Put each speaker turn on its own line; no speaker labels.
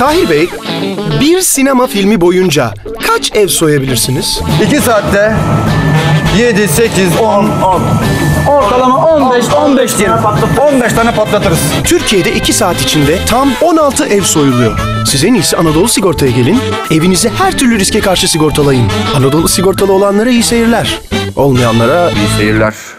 Tahir Bey, bir sinema filmi boyunca kaç ev soyabilirsiniz?
2 saatte 7, 8, 10.
Ortalama 15 diyelim.
15 tane patlatırız.
Türkiye'de 2 saat içinde tam 16 ev soyuluyor. Siz en iyisi Anadolu Sigorta'ya gelin, evinizi her türlü riske karşı sigortalayın. Anadolu Sigortalı olanlara iyi seyirler, olmayanlara
İyi seyirler.